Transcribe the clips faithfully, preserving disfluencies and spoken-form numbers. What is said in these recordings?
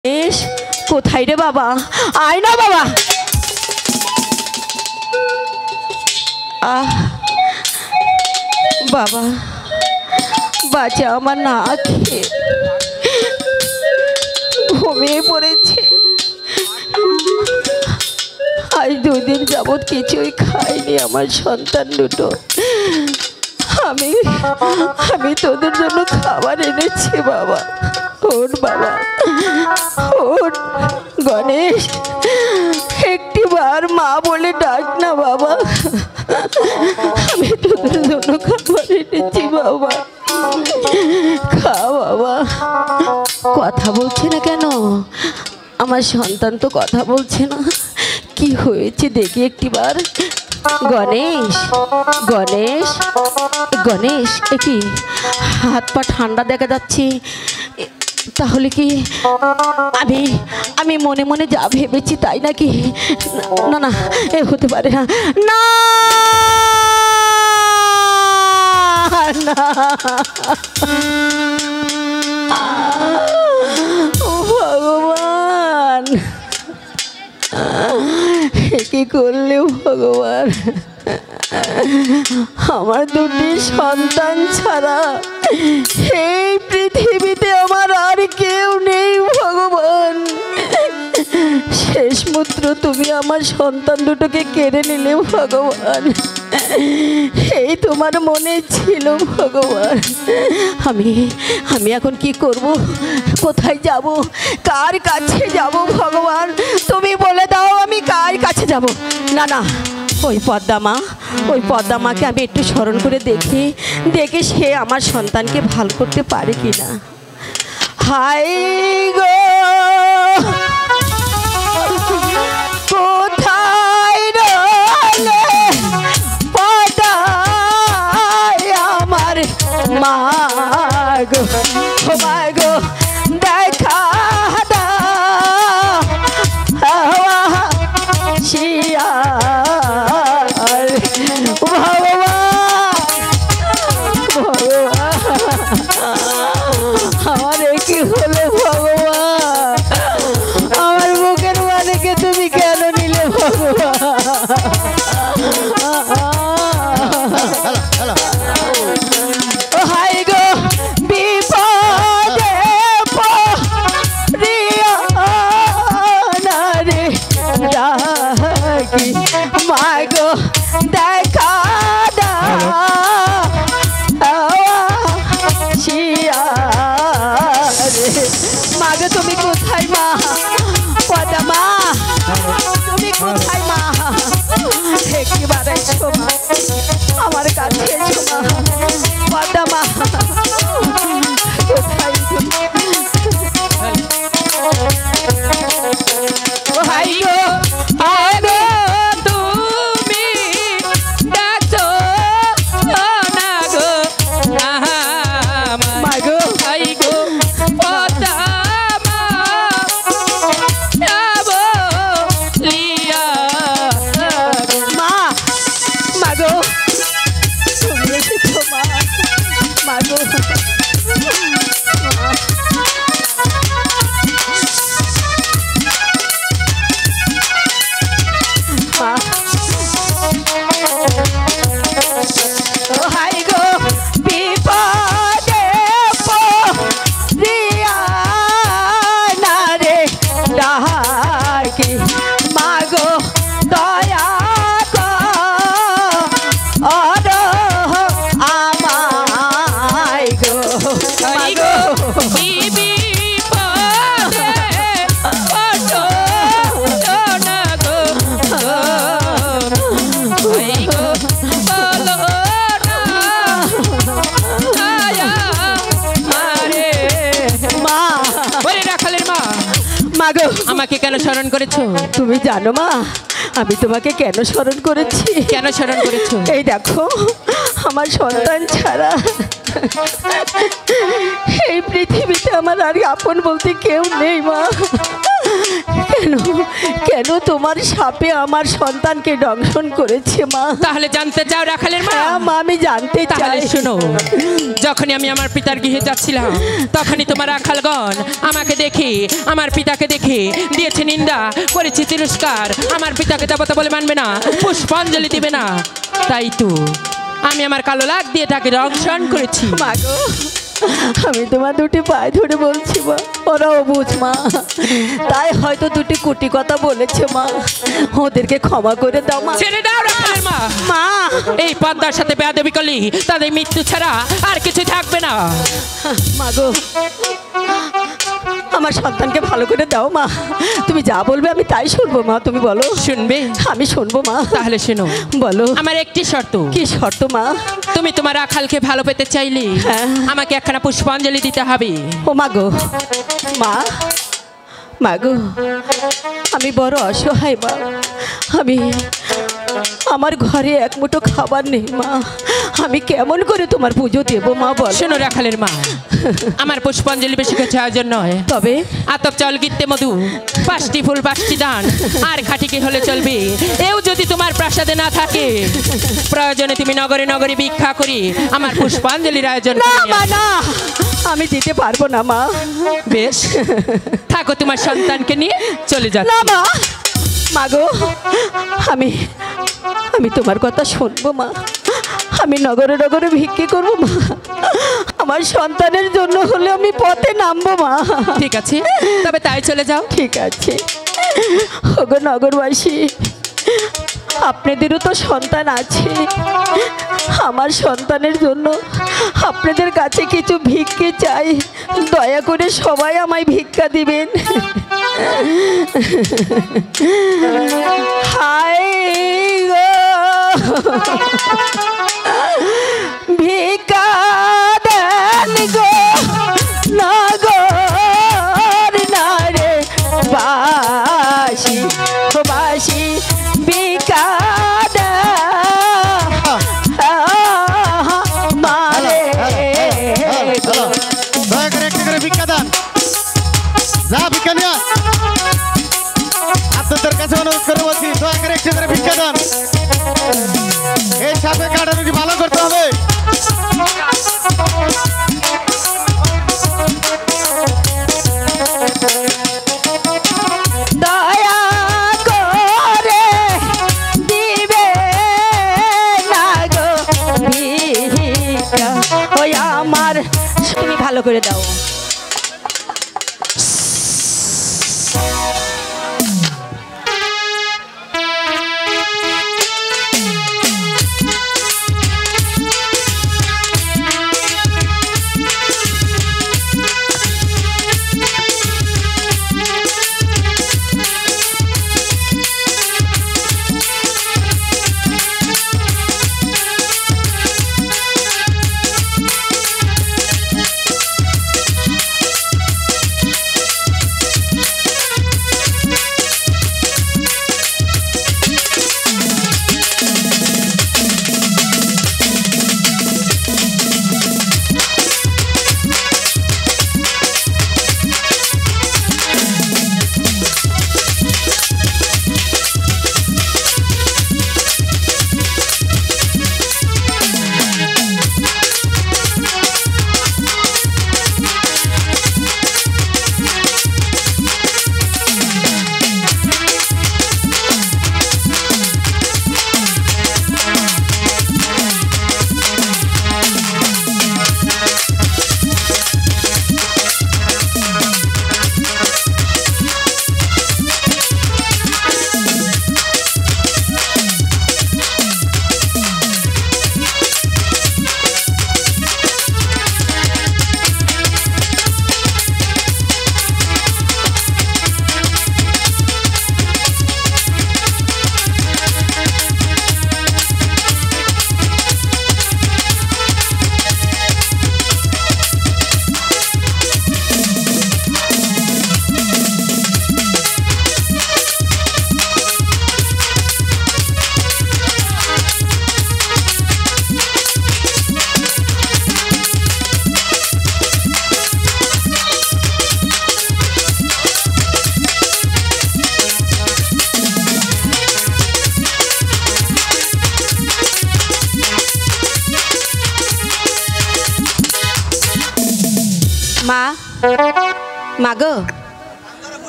S কোথায় রে বাবা, আয় না বাবা। আহ বাবা, বাচ্চা আমার না খেয়ে ঘুমিয়ে পড়েছে। আজ দুদিন যাবৎ কিছুই খাইনি আমার সন্তান দুটো। আমি আমি তোদের জন্য খাবার এনেছি বাবা। ওঠ বাবা, ওঠ। গণেশ, একটি বার মা বলে ডাক না বাবা। আমি তোদের জন্য খাবার এনেছি বাবা, খা বাবা। কথা বলছে না কেন আমার সন্তান? তো কথা বলছে না, কি হয়েছে দেখি একটিবার। গণেশ, গণেশ, গণেশ, এ কি হাত পা ঠান্ডা দেখা যাচ্ছে? তাহলে কি আমি আমি মনে মনে যা ভেবেছি তাই নাকি? না না, এ হতে পারে না। না না, ও ভগবান, কি করলে ভগবান? আমার দুটি সন্তান ছাড়া এই পৃথিবীতে আমার আর কেউ নেই ভগবান। শেষ মুহূর্তে তুমি আমার সন্তান দুটোকে কেড়ে নিলে ভগবান। এই তোমার মনে ছিল ভগবান। আমি আমি এখন কি করব? কোথায় যাব? কার কাছে যাব ভগবান? তুমি বলে দাও, আমি কার কাছে যাব? না না, ওই পদ্মা মা, ওই পদ্মা মাকে আমি একটু স্মরণ করে দেখি, দেখে সে আমার সন্তানকে ভালো করতে পারে কিনা। হাই গো, কোথায় রইলে পদ্মা আমার মা গো, মা গো, দেখা শিয়া আমার কি হলো ভগবান? আমার বুকের মানেকে তুমি কেন নিলে ভগবান? হাই গো বিপদে পড়িয়া না রে ডাকি, মা গো দেখা মাগো, তুমি কোথায় মা? পদ্মা মা, তুমি কোথায় মা? একবার এসো মা, আমার কাছে এসো মা। পদ্মা মা, কোথায় তুমি? হাই গো, আরে তুমি ডাকছো না গো, মা গো, হাই গো পদ্মা মা, মা গো, তুমি এসেছো মা, মা গো। হাই গো বিপদে পড়িয়া না রে ডাকি, মা গো দয়া কর আমায় গো, মা গো। আমাকে কেন স্মরণ করেছো? তুমি জানো মা, আমি তোমাকে কেন স্মরণ করেছি? কেন স্মরণ করেছো? এই দেখো, আমার সন্তান ছাড়া এই পৃথিবীতে আমার আর আপন বলতে কেউ নেই মা। কেন কেন কেন তোমার সাপে আমার সন্তানকে দংশন করেছে মা? তাহলে জানতে চাও রাখালের মা? হ্যাঁ মা, আমি জানতে তাহলে চাই। শোনো, যখনই আমি আমার পিতার গৃহে যাচ্ছিলাম তখনই তোমার রাখালগণ আমাকে দেখে, আমার পিতাকে দেখে দিয়েছে নিন্দা, করেছে তিরস্কার। আমার পিতাকে দেবতা বলে মানবে না, পুষ্পাঞ্জলি দিবে না, তাই তো আমি আমার কালো লাগ দিয়ে তাকে দংশন করেছি। মা গো, আমি তোমার দুটি পায়ে ধরে বলছি মা, ওরাও বুঝ মা, তাই হয়তো দুটি কুটি কথা বলেছে মা, ওদেরকে ক্ষমা করে দাও মা। ছেড়ে দাও রাখালের মা। মা, এই পদ্মার সাথে বেয়াদবি করলি তাদের মৃত্যু ছাড়া আর কিছু থাকবে না। মা গো, আমার সন্তানকে ভালো করে দাও মা, তুমি যা বলবে আমি তাই শুনবো মা। তুমি বলো। শুনবে? আমি শুনবো মা। তাহলে শোনো, বলো। আমার একটি শর্ত। কি শর্ত মা? তুমি তোমার রাখালকে ভালো পেতে চাইলে হ্যাঁ। আমাকে একখানা পুষ্পাঞ্জলি দিতে হবে। ও মা গো, মা, মা গো, আমি বড় অসহায় মা, আমি আমার ঘরে এক মুঠো খাবার নেই মা, আমি কেমন করে তোমার পুজো দেবো মা বল। শোনো রাখালের মা, আমার পুষ্পাঞ্জলি বেশি কিছু আয়োজন নয়, তবে আতপ চাল গিত্তে মধু, পাঁচটি ফুল পাঁচটি দান আর খাটিকে হলে চলবে। এও যদি তোমার প্রাসাদে না থাকে, প্রয়োজনে তুমি নগরে নগরে ভিক্ষা করি আমার পুষ্পাঞ্জলির আয়োজন না করে নিও। মা, না, আমি দিতে পারবো না মা। বেশ, থাকো তোমার সন্তানকে নিয়ে চলে যাও। না মা, মা গো, আমি আমি তোমার কথা শুনবো মা, আমি নগরে নগরে ভিক্ষে করবো মা, আমার সন্তানের জন্য হলে আমি পথে নামবো মা। ঠিক আছে, তবে তাই চলে যাও। ঠিক আছে। ওগো নগরবাসী, আপনাদেরও তো সন্তান আছে, আমার সন্তানের জন্য আপনাদের কাছে কিছু ভিক্ষে চাই, দয়া করে সবাই আমায় ভিক্ষা দিবেন। হায় গো, ভিক্ষা দেন গো নগর নারে বাসি, বাসি ভিক্ষা দেন মারে গো। দয়া করে একটা করে ভিক্ষা দান, যা ভিক্ষা নিয়ে আয়। আপনাদের কাছে অনুরোধ করে বলছি, দয়া করে একটা করে ভিক্ষা দান। এই সাপে কাটানোটি ভালো করতে হবে। দয়া করে দিবে না গো ভিক্ষা, ওই আমার, তুমি ভালো করে দাও।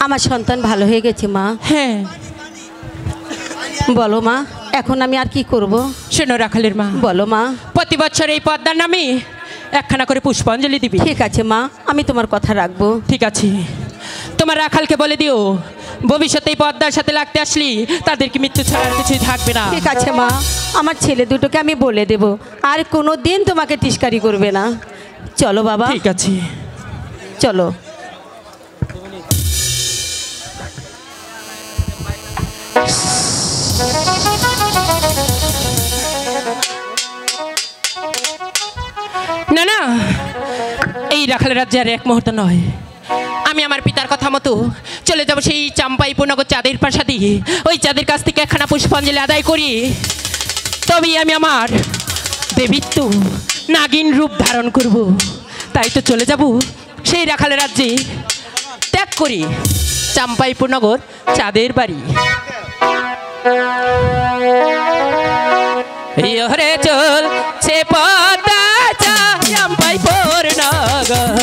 আমার সন্তান ভালো হয়ে গেছে মা। হ্যাঁ বলো মা, এখন আমি আর কি করব? শোনো রাখালের মা, বলো মা। প্রতি বছর এই পদ্মার নামে একখানা করে পুষ্পাঞ্জলি দিবি। ঠিক আছে মা, আমি তোমার কথা রাখবো। ঠিক আছে, তোমার রাখালকে বলে দিও ভবিষ্যতে এই পদ্মার সাথে লাগতে আসলি তাদেরকে মৃত্যু ছাড়া আর কিছুই থাকবে না। ঠিক আছে মা, আমার ছেলে দুটোকে আমি বলে দেব, আর কোনো দিন তোমাকে টিস্কারি করবে না। চলো বাবা। ঠিক আছে চলো। না না, এই রাখালের রাজ্যে আর এক মুহূর্ত নয়। আমি আমার পিতার কথা মতো চলে যাব সেই চাম্পাই পূর্ণগর চাঁদের প্রাসাদে। ওই চাঁদের কাছ থেকে একখানা পুষ্পাঞ্জলি আদায় করি, তবেই আমি আমার দেবীত্ব নাগিন রূপ ধারণ করব। তাই তো চলে যাব সেই রাখালের রাজ্যে, ত্যাগ করি চাম্পাই পূর্ণগর চাঁদের বাড়ি। ইহরে চল সে পদ্মা চাম্পাই পূর্ণগর,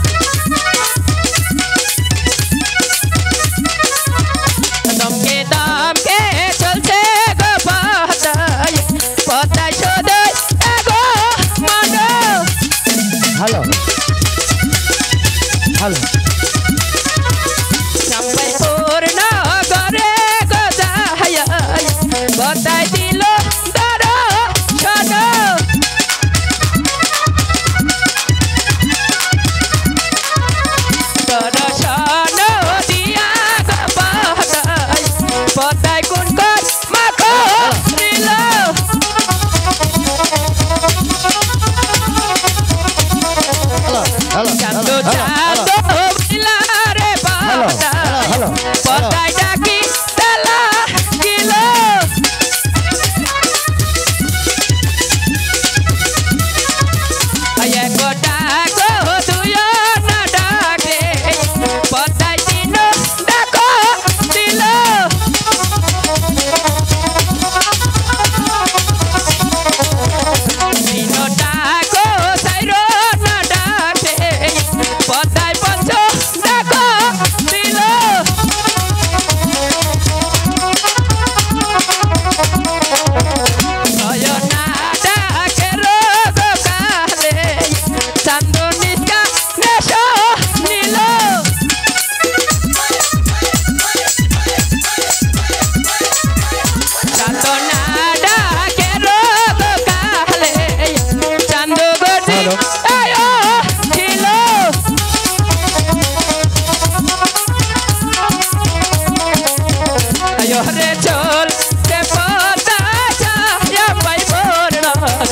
দমকে দমকে চলছে গো পদ্মায়, পদ্মায় সদয় গো মন। হ্যালো হ্যালো চাম্পাই পূর্ণগরে গো যায়, পদ্মায় দিল দর্শন। দর্শন দিয়া গো পদ্মায়, পদ্মায় কোন কর মাখো দিল। হ্যালো চাঁদ চাঁদ বিলা রে পদ্মায়, পদ্মায় ডাকি তেলা গিল। এক ডাকো দুই না ডাকে, পদ্মায় তিন ডাকো দিল। তিন ডাকো চাইর না ডাকে, পদ্মায় পঞ্চ ডাকো দিল। ছয় না ডাকে রোগ কালে, চান্দনিকা নেশ নীল। চাঁদ না ডাকে রোগ কালে, চান্দ গজি আয় ছিল। আয় রে চল সে পদ্মা চাম্পাই পূর্ণগর।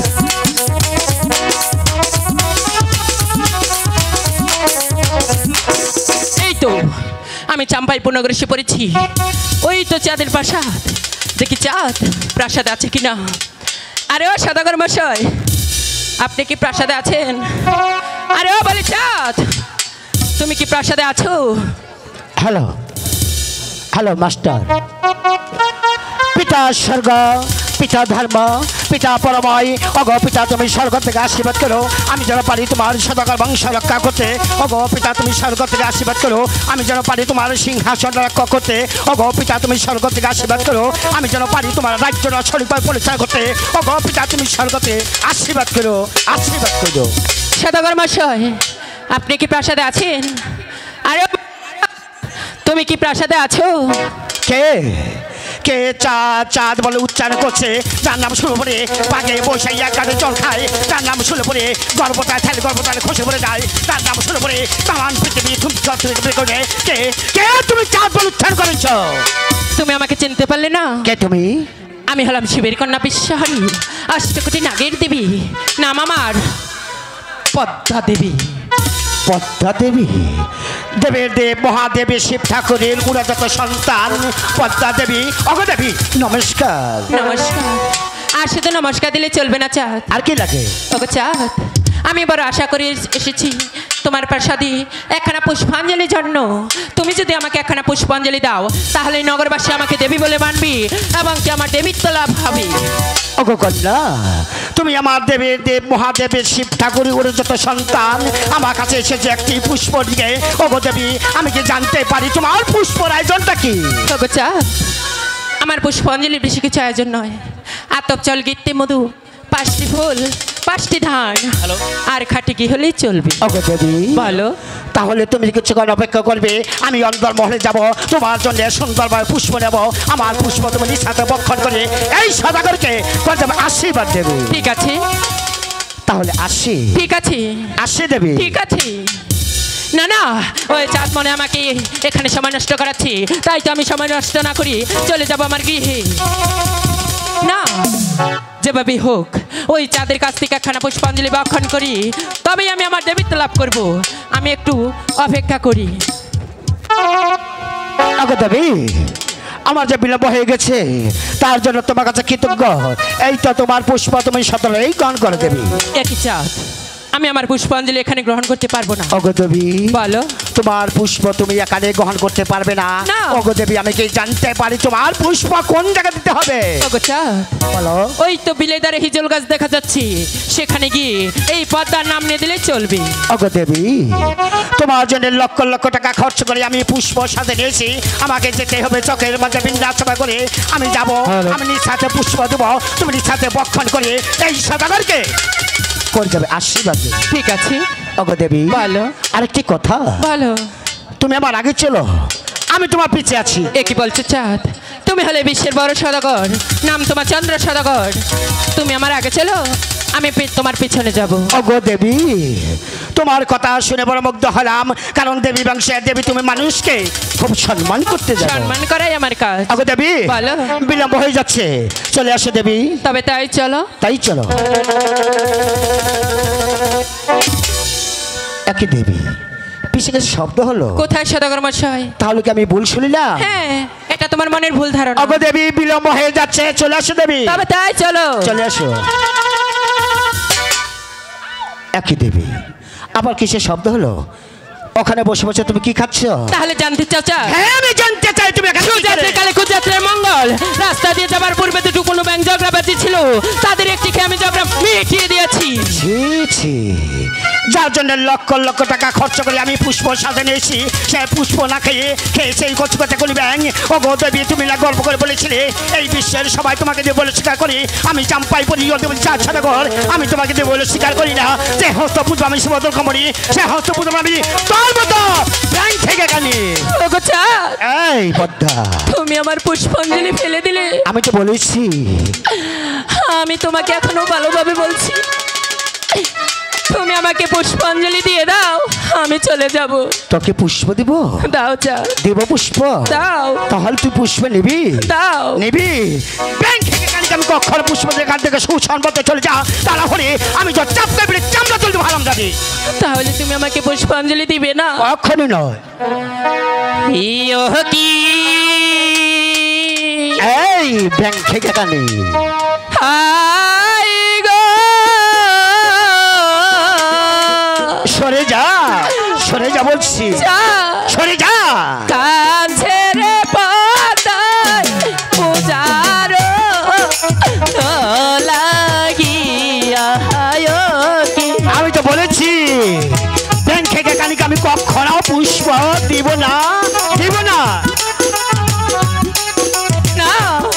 এই তো আমি চাম্পাই পূর্ণগর এসে পড়েছি। ওই তো চাঁদের প্রাসাদ, দেখি চাঁদ প্রাসাদ আছে কিনা। আরে ও সদাগর মশাই, আপনি কি প্রাসাদে আছেন? আরে ও বলি চাঁদ, তুমি কি প্রাসাদে আছো? হ্যালো হ্যালো মাস্টার। পিতা স্বর্গ, পিতা ধর্ম, পিতা পরময়, অগ পিতা তুমি স্বর্গ থেকে আশীর্বাদ করো, আমি যেন পারি তোমার সদাগর বংশ রক্ষা করতে। অগ পিতা তুমি স্বর্গ থেকে আশীর্বাদ করো, আমি যেন পারি তোমার সিংহাসন রক্ষা করতে। অগ পিতা তুমি স্বর্গ থেকে আশীর্বাদ করো, আমি যেন পারি তোমার রাজ্য সঠিকভাবে পরিচয় করতে। অগ পিতা তুমি স্বর্গ থেকে আশীর্বাদ করো, আশীর্বাদ করো। সদাগর মশাই, আপনি কি প্রাসাদে আছেন? আরে তুমি কি প্রাসাদে আছো? কে কে চাঁদ চাঁদ বলে উচ্চারণ করছে, যার নাম শুরু করে পাকে বসাইয়া কাঁধে জল খায়, তার নাম শুরু করে গর্ভতায় থালে গর্ভতায় খসে পড়ে যায়, তার নাম শুরু করে তামান পৃথিবী তুমি জল থেকে বের করে। কে কে তুমি চাঁদ বলে উচ্চারণ করেছ? তুমি আমাকে চিনতে পারলে না? কে তুমি? আমি হলাম শিবের কন্যা বিশ্বহারী, অষ্টকোটি নাগের দেবী, নাম আমার পদ্মা দেবী। পদ্মা দেবী? দেবের দেব মহাদেবের শিব ঠাকুরের গুণাগত সন্তান পদ্মা দেবী। অগদেবী নমস্কার। নমস্কার। আর শুধু নমস্কার দিলে চলবে না চাঁদ, আর কি লাগে? ওগো চাঁদ, আমি বড় আশা করে এসেছি তোমার প্রাসাদে একখানা পুষ্পাঞ্জলির জন্য। তুমি যদি আমাকে একখানা পুষ্পাঞ্জলি দাও তাহলে নগরবাসী আমাকে দেবী বলে মানবি এবং কি আমার দেবীত্ব লাভ হবে। ওগো কন্যা, তুমি আমার দেবের দেব মহাদেবের শিব ঠাকুর ওর যত সন্তান আমার কাছে এসেছে একটি পুষ্প দিকে। ওগো দেবী, আমি কি জানতে পারি তোমার পুষ্পর আয়োজনটা কি? ওগো চাঁদ, আমার পুষ্পাঞ্জলির বেশি কিছু আয়োজন নয়। আতপ চল গীতে মধু, পাঁচটি ফুল, পাঁচটি ধান আর খাটি কি হলেই চলবে। ওগো দেবী, বলো। তাহলে তুমি কিছুক্ষণ অপেক্ষা করবে, আমি অন্দর মহলে যাব, তোমার জন্য সুন্দরভাবে পুষ্প নেব। আমার পুষ্প তুমি নিজ হাতে বক্ষণ করে এই সদাগরকে আশীর্বাদ দেবে। ঠিক আছে, তাহলে আসি। ঠিক আছে, আসি দেবী। ঠিক আছে। না না, ওই চাঁদ মনে আমাকে এখানে সময় নষ্ট করাচ্ছি, তাই তো আমি সময় নষ্ট না করি চলে যাব আমার গৃহে। না, যেভাবে হোক ওই চাঁদের কাছ থেকে একখানা পুষ্পাঞ্জলি বক্ষণ করি, তবেই আমি আমার দেবীত্ব লাভ করব। আমি একটু অপেক্ষা করি। ওগো দেবী, আমার যে বিলম্ব হয়ে গেছে তার জন্য তোমার কাছে কৃতজ্ঞ। এই তো তোমার পুষ্প তুমি সতর্কই গ্রহণ করে দেবী। একই চাঁদ, আমি আমার পুষ্পাঞ্জলি এখানে গ্রহণ করতে পারবো না। ওগো দেবী, বলো। তোমার পুষ্প তুমি এখানে গ্রহণ করতে পারবে না। না। ওগো দেবী, আমি কি জানতে পারি তোমার পুষ্প কোন জায়গা দিতে হবে? ওগো চাঁদ, বলো। ওই তো বিলেদারে হিজল গাছ দেখা যাচ্ছে, সেখানে গিয়ে এই পদ্মার নাম নিয়ে দিলে চলবে। ওগো দেবী, তোমার জন্য লক্ষ লক্ষ টাকা খরচ করে আমি পুষ্প সাথে নিয়েছি। আমাকে যেতে হবে চকের মধ্যে বিন্যাসভা করে। আমি যাব, আমি নিজ সাথে পুষ্প দেবো, তুমি নিজ সাথে বক্ষণ করে এই সদাগরকে করে যাবে আশীর্বাদ। ঠিক আছে। ওগো দেবী, বলো। আরেকটি কথা, বলো। তুমি আমার আগে চলো, আমি তোমার পিছে আছি। এ কি বলছো চাঁদ? তুমি হলে বিশ্বের বড় সদাগর, নাম তোমার চন্দ্র সদাগর। তুমি আমার আগে চলো, আমি পি- তোমার পিছনে যাব। ওগো দেবী, তোমার কথা শুনে বড় মুগ্ধ হলাম, কারণ দেবী বংশের দেবী, তুমি মানুষকে খুব সম্মান করতে জানো। সম্মান করাই আমার কাজ। ওগো দেবী, বলো। বিলম্ব হয়ে যাচ্ছে, চলে আসো দেবী। তবে তাই চলো। তাই চলো। একই দেবী, পিছে কিছু শব্দ হলো, কোথায় সদাগর মশাই? তাহলে কি আমি ভুল শুনিলাম? হ্যাঁ, এটা তোমার মনের ভুল ধারণা। ওগো দেবী, বিলম্ব হয়ে যাচ্ছে, চলে আসো দেবী। তবে তাই চলো। চলে আসো। একই দেবী, আবার কিসের শব্দ হলো? ওখানে বসে বসে তুমি কি খাচ্ছ? তাহলে জানতে চাও চাঁদ? হ্যাঁ, আমি জানতে চাই তুমি এখানে কি সুযাত্রা করে? কালে কুযাত্রার মঙ্গল। রাস্তা দিয়ে যাবার পূর্বে দুটো কোনো ব্যাংক ঝগড়া বাজি ছিল, তাদের একটি খেয়ে আমি ঝগড়া মিটিয়ে দিয়েছি। ছি ছি, যার জন্য লক্ষ লক্ষ টাকা খরচ করে আমি পুষ্প সাথে নিয়েছি, সে পুষ্প না খেয়ে খেয়েছে এই কচু কথা কলি ব্যাং। ও গো দেবী, তুমি না গল্প করে বলেছিলে এই বিশ্বের সবাই তোমাকে দিয়ে বলে স্বীকার করি, আমি চাম্পাই পরি চার সদাগর, আমি তোমাকে দিয়ে বলে স্বীকার করি না। যে হস্ত পুজো আমি সুমদল কমরি, সে হস্ত পুজো আমি তোর মতো ব্যাং থেকে কানি। ওগো চাঁদ, এই পদ্মা, তুমি আমার পুষ্পাঞ্জলি ফেলে দিলে। আমি তো বলেছি। আমি তোমাকে এখনো ভালোভাবে বলছি, তুমি আমাকে পুষ্পাঞ্জলি দিয়ে দাও, আমি চলে যাব। তোকে পুষ্প দিব? দাও চাঁদ, দেব পুষ্প? দাও। তাহলে তুই পুষ্প নিবি? দাও। নিবি? ব্যাংক থেকে কালকে আমি কখন পুষ্প দিয়ে কাল থেকে সুসম্পদে চলে যা, তারা হলে আমি তো চাপকে বেড়ে চামড়া তুলতে ভালো যাবি। তাহলে তুমি আমাকে পুষ্পাঞ্জলি দিবে না? কখনই নয়। ইয়ো কি এই ব্যাংক থেকে কানি হাই গো, সরে যা, সরে যা বলছি, যা। সরে যা। কাছে রে পদায় পূজারো লাগিয়া কি। আমি তো বলেছি ব্যাংক থেকে কানিকে আমি কখনো পুষ্প দিব না, দিব না। না,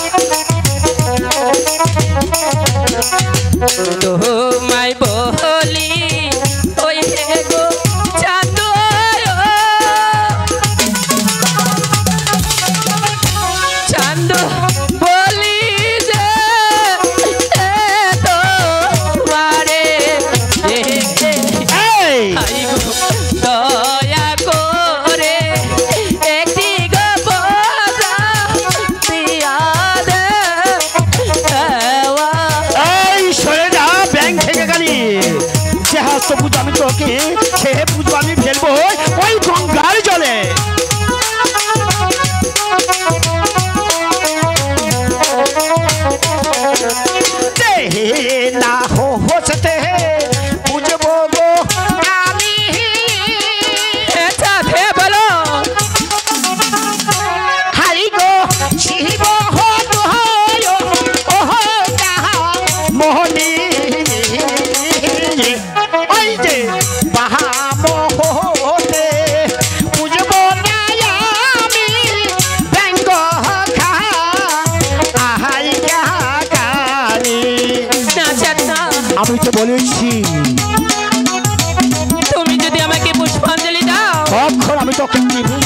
তোমায় বলি ওই হে গো চাঁদ, চাঁদ বলি যে এ তোমারে এই হাই গো দয়া করে একটি গো পদা দিয়া দে। এই সরে যা,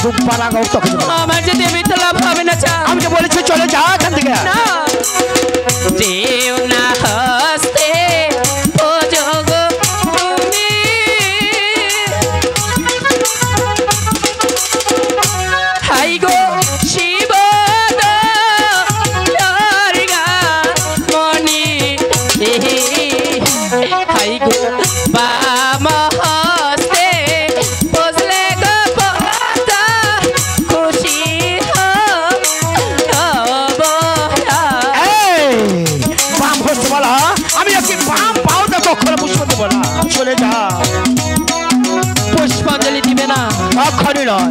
দুবার আগাও তোকে দেবো না। আমার যদি মৃত্যু লাভ হবে না চাঁদ। আমি তো বলেছি চলে যা এখান থেকে। না যেও না হস্তে ও যোগ তুমি হাই গো শিব দুর্গা মণি হাই গো বাম হস্তে বসলে গো পদা খুশি হব। এই, বাম হচ্ছে বলা আমি একটি বাম পাও তো কখনো পুষ্প দেবো না। চলে যা। পুষ্পাঞ্জলি দিবে না? অক্ষরই নয়।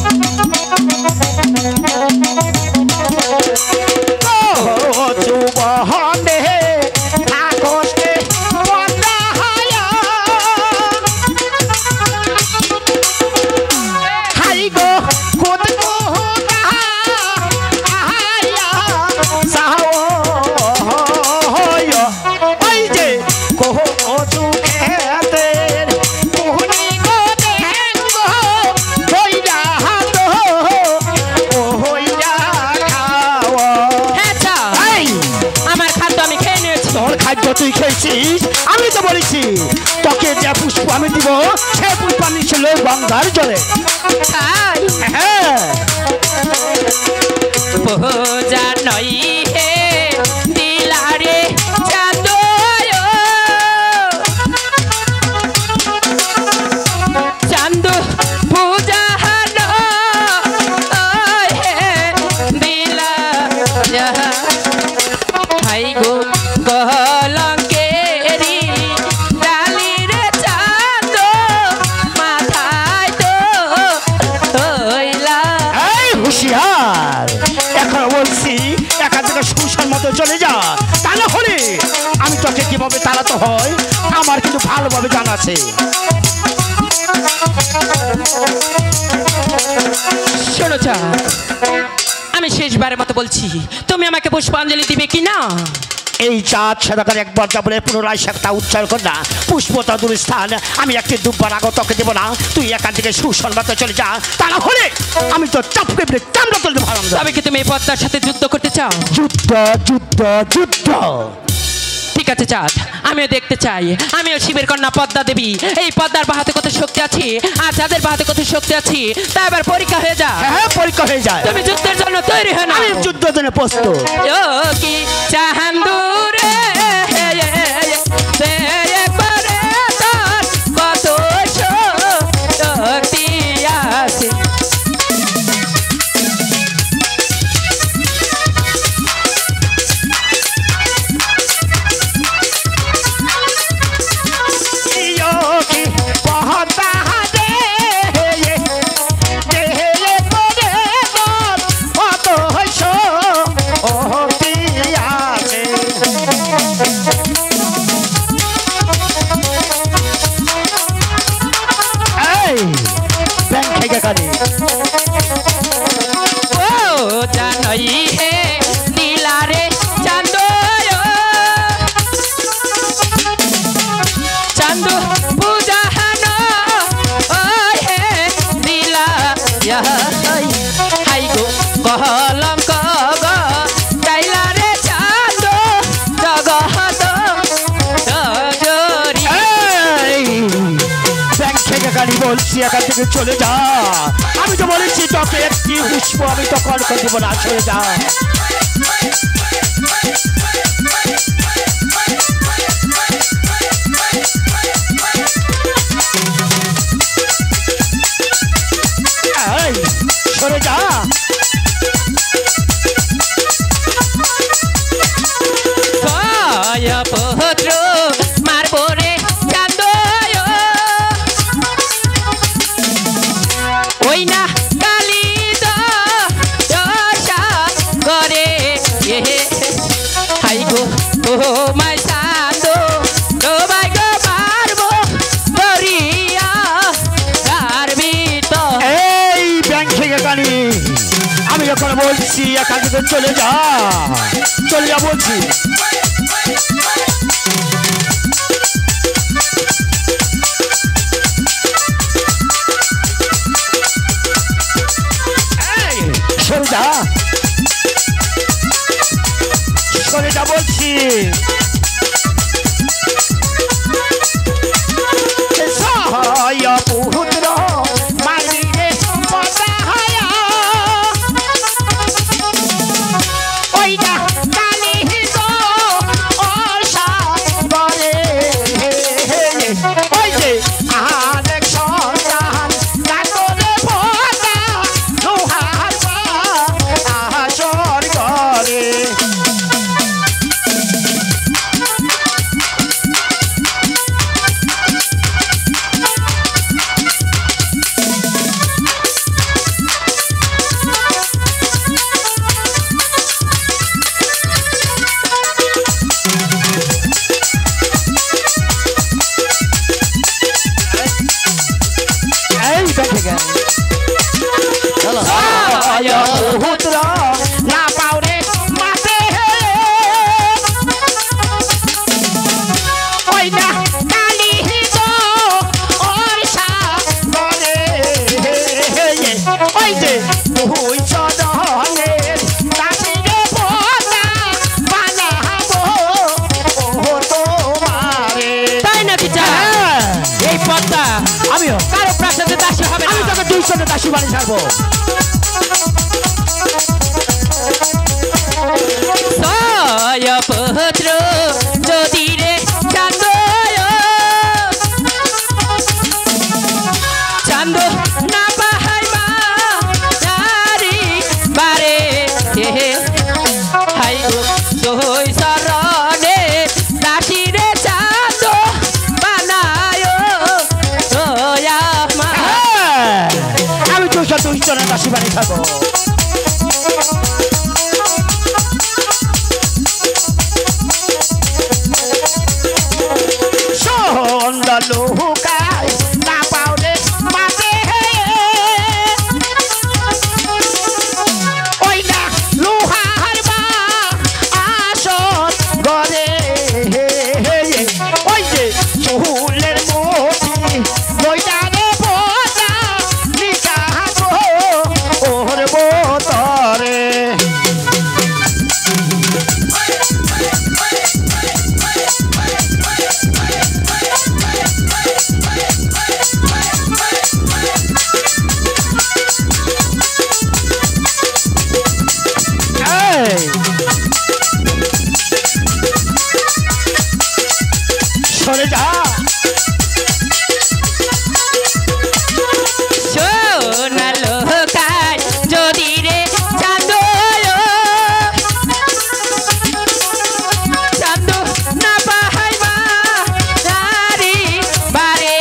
ও চুবহনে আগস্টে পদ্মা হায়া হাই গো কোদ কোদা হায়া সাও হয় ওই যে কোহ চুকেতে কোহনি গো দেঙ্গো হইয়া হাত ও হইয়া খাওয়া। হ্যাঁ চাঁদ, এই, আমার খাদ্য আমি খেয়ে নিয়েছি। তোর খাদ্য তুই খেয়েছিস। আমি তো বলেছি তোকে যে পুষ্প আমি দিব সে পুষ্প আমি ছিল গঙ্গার জলে। তাই হ্যাঁ পূজা নই হে দিলারে চাঁদ চাঁদ পূজা নই হে দিলা হাই গো কলঙ্কেরি ডালি রে চাঁদ মাথায় তো হইলা। এই হুঁশিয়ার, এখন বলছি এখান থেকে সুসার মতো চলে যা, তা না হলে আমি তোকে কিভাবে তাড়াতে হয় আমার কিন্তু ভালোভাবে জানা আছে। শোনো চাঁদ, আমি শেষবারের মতো বলছি তুমি আমাকে পুষ্পাঞ্জলি দিবে কি না? এই চাঁদ সেদাকার একবার যা বলে পুনরায় সেটা উচ্চার কর না। পুষ্পতা দূর স্থান আমি একটি দুবার আগত তোকে দেবো না। তুই এখান থেকে সুসংবাদে চলে যা, তা না হলে আমি তো চাপকে বলে চামড়া তুলতে ভালো। তবে কি তুমি এই পদ্মার সাথে যুদ্ধ করতে চাও? যুদ্ধ যুদ্ধ যুদ্ধ। ঠিক আছে চাঁদ, আমিও দেখতে চাই। আমিও শিবের কন্যা পদ্মা দেবী। এই পদ্মার বাহাতে কত শক্তি আছে আর যাদের বাহাতে কত শক্তি আছে তা এবার পরীক্ষা হয়ে যা। হ্যাঁ পরীক্ষা হয়ে যায়। তুমি যুদ্ধের জন্য তৈরি হয় না? আমি যুদ্ধের জন্য প্রস্তুত। ও কি চাহান্দুরে কত শক্তি আছে। জানই হে দিলারে চাঁদ চাঁদ পূজাহান হে দিলা হাই গো কলঙ্ক গো তাইলারে চাঁদ জগত জরি। ব্যাংক থেকে গাড়ি বলছি এখান থেকে চলে যা। আমি তো বলেছি তোকে একটি পুষ্প আমি তো কলঙ্ক দিব না, চলে যা। সরে যা। পুত্র মারবো রে চাঁদ ওই না কালী দশা করে হাই গো ও মাই চাঁদ ডোবাই গো মারবো দরিয়া তার ভিতর। এই ব্যাংক থেকে গাড়ি আমি যখন বলছি এখান থেকে চলে যা, চলে যা বলছি। সরে যা সরে যা বলছি সহায় পুত্র মারিলে পদাহায়া ওই না কালি গো অসা বলে ওই যে আরেক সন্তান কাতরে পদা লোহার পা আসর করে পুত্র না পাওরে মাতে ওই না কালি গো অর্ষা বলে ওই যে তুই চরণে কাশিরে পোতা বানাবো ও তোমারে তাই না পিতা এই পদ্মা আমিও কারো প্রাসাদে দাসী হবে না আমি তোকে দুইশো দাসী বানিয়ে ছাড়বো সয় পুত্র যদি রে চাঁদ চাঁদ না পাহাইবা চারি বারে হাই গো দই শরণে দাসী রে চাঁদ বানায় দয়া মা আমি দুইশো দুইশো দাসী বানিয়ে ছাড়বো লোকায় না পাওলে মাতে ওই না লোহার বা আসর গরে ওই যে চুলের মতি বইটারে পোতা নিকাহ ওর বোতরে সরে যা সোনা লোকায় যদি রে চাঁদ চাঁদ না পাহাইবা চারি বারে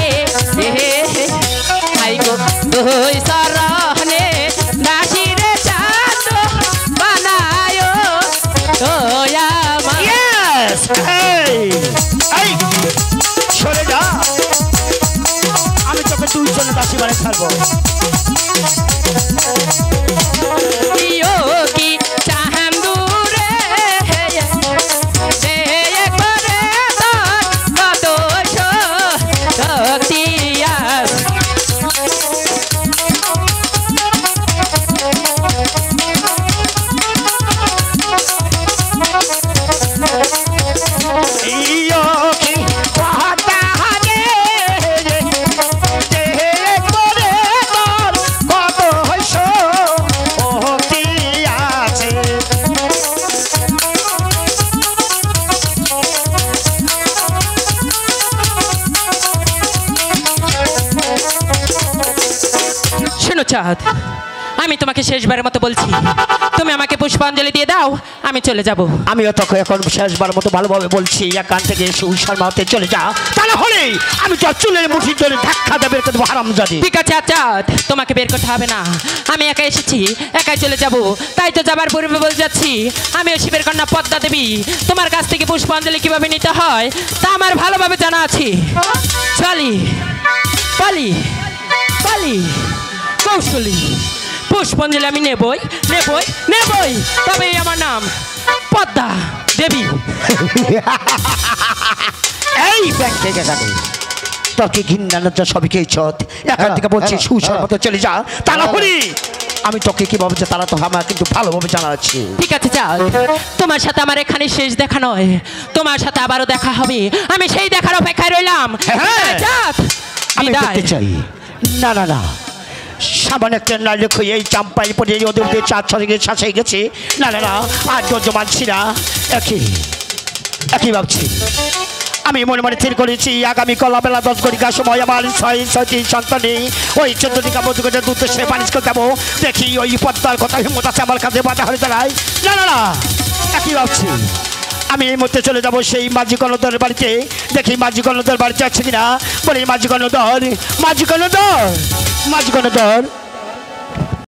হাই গো দই শরণে দাসী রে চাঁদ বানায় দয়া মা Yes! Hey! Hey! সরে যা আমি তোকে দুইশো দাসী বানিয়ে ছাড়বো কি চাহান্দুরে দে একবারে তোর কত শক্তি আছে ইয়ো কি কথা রে দে একবারে তোর কত শক্তি আছে শোনো চাঁদ আমি তোমাকে শেষবারের মতো বলছি তুমি আমাকে পুষ্পাঞ্জলি দিয়ে দাও আমি চলে যাব আমিও তোকে এখন শেষবার মতো ভালোভাবে বলছি এখান থেকে সুশর্মা হতে চলে যা তাহলে হলে আমি তোর চুলের মুঠির জন্য ধাক্কা দেবে দেবো হারাম জাদি ঠিক আছে চাঁদ তোমাকে বের করতে হবে না আমি একা এসেছি একাই চলে যাব তাই তো যাবার পূর্বে বলে যাচ্ছি আমি শিবের কন্যা পদ্মা দেবী তোমার কাছ থেকে পুষ্পাঞ্জলি কিভাবে নিতে হয় তা আমার ভালোভাবে জানা আছে চলি পালি পালি কৌশলী পুষ্পাঞ্জলি আমি নেবই নেবই নেবই তবে আমার নাম পদ্মা দেবী এই ব্যাগ থেকে যাবে তোকে ঘিন্না লজ্জা সবই খেয়েছ এখান থেকে বলছি সুশর্মা হতে চলে যা তা না হলে আমি তোকে কিভাবে যে তারা তো আমার কিন্তু ভালোভাবে জানা আছে। ঠিক আছে যাও, তোমার সাথে আমার এখানে শেষ দেখা নয়, তোমার সাথে আবারও দেখা হবে, আমি সেই দেখার অপেক্ষায় রইলাম। হ্যাঁ। যাক, আমি বিদায়। দেখতে চাই। না না না, সামান্য একটা নারী খুঁয়ে এই চাম্পাই পরে ওদের ওদের চার ছড়ে গিয়ে শাসাই গেছে। না না না, আর ধৈর্য মানছি না। একই একই ভাবছি, আমি মনে মনে স্থির করেছি আগামী কলা বেলা দশ ঘটিকার সময় আমার ছয় ছয়টি সন্তানে ওই চোদ্দটিকা মধু করে দুধ সে পানিশ করে যাবো। দেখি ওই পদ্মার কথা হিম্মত আছে আমার কাছে বাধা হয়ে দাঁড়ায়। না না না, একই ভাবছি, আমি এই মুহূর্তে চলে যাবো সেই মাঝি কর্ণধরের বাড়িতে। দেখি মাঝি কর্ণধর বাড়িতে আছে কিনা। বলি মাঝি কর্ণধর, মাঝি কর্ণধর, মাঝি কর্ণধর।